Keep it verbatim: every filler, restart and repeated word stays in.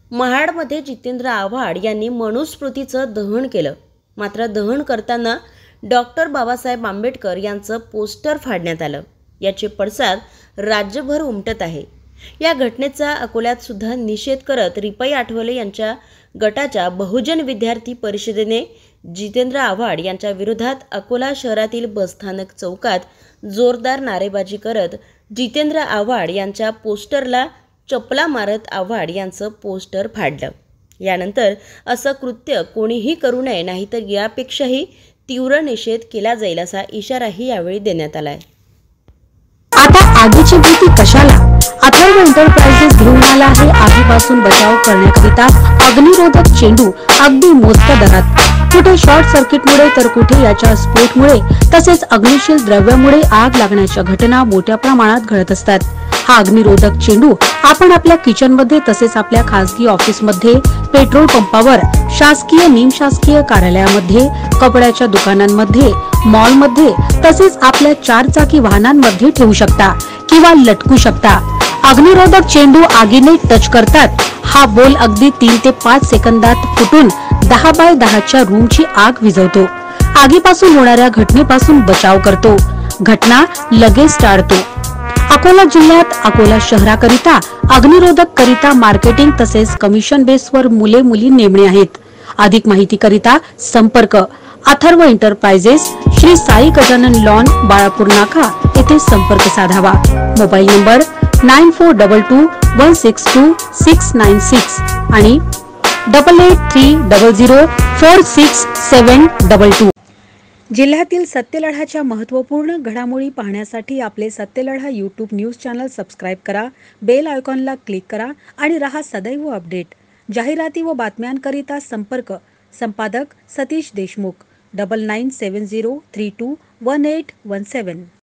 महाडमध्ये जितेंद्र आव्हाड यांनी मनुस्मृतीचं दहन केलं. मात्र दहन करताना डॉक्टर बाबासाहेब आंबेडकर यांचं पोस्टर फाडण्यात आलं. याचे पडसाद राज्यभर उमटत आहे. या घटनेचा अकोल्यात सुद्धा निषेध करत रिपाई आठवले यांच्या गटाच्या बहुजन विद्यार्थी परिषदेने जितेंद्र आव्हाड यांच्या विरोधात अकोला शहरातील बसस्थानक चौकात जोरदार नारेबाजी करत जितेंद्र आव्हाड यांच्या पोस्टरला चपला मारत आव्हाड यांचं पोस्टर फाडलं. यानंतर असं कृत्य कोणीही करू नये, नाहीतर यापेक्षाही तीव्र निषेध केला जाईल असा इशाराही यावेळी देण्यात आलाय. आता आगीची भीती कशाला? अथर्व एंटरप्राइजेस घेऊन आला आहे आगीपासून बचाव करण्याकरिता अग्निरोधक चेंडू अगदी मोजक्या दरात. कुठे शॉर्ट सर्किटमुळे तर कुठे याच्या स्फोटमुळे तसेच अग्निशील द्रव्यामुळे आग लागण्याच्या घटना मोठ्या प्रमाणात घडत असतात. हा अग्निरोधक चेंडू आपण आपल्या किचन मध्ये तसेच आपल्या खासगी ऑफिस मध्ये, पेट्रोल पंपावर, शासकीय निमशासकीय कार्यालयामध्ये, कपड्याच्या दुकानांमध्ये, मॉल मध्ये तसेच आपल्या चारचाकी वाहनांमध्ये ठेवू शकता किंवा लटकू शकता. अग्निरोधक चेंडू आगीने टच करतात. हा बोल अगदी तीन ते पाच सेकंदात फुटून दहा बाय दहाच्या रूमची आग विझवतो. आगीपासून होणाऱ्या घटनेपासून बचाव करतो. घटना लगेच टाळतो. अकोला जिल्ह्यात अकोला शहराकरिता अग्निरोधक करिता मार्केटिंग तसेच कमिशन बेसवर मुले मुली नेमणे आहेत. अधिक माहिती करिता संपर्क अथर्व एंटरप्राइजेस, श्री साई गजानन लॉन, बाळापूर नाका येथे संपर्क साधावा. Mobile number nine four double two one six two six nine six आणि double eight three double zero four six seven double two. जिल्ह्यातील सत्यलढाच्या महत्त्वपूर्ण घडामोडी पाहण्यासाठी आपले Satyaladha YouTube news channel subscribe करा, बेल आयकॉनला क्लिक करा आणि रहा सदैव अपडेट. जाहिराती व बातम्यांकरिता संपर्क संपादक Satish Deshmukh, double nine seven zero three two one eight one सेवन.